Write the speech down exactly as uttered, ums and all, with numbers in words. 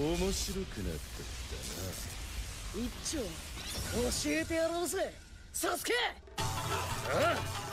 面白くなってきたな。 一丁教えてやろうぜサスケ。ああ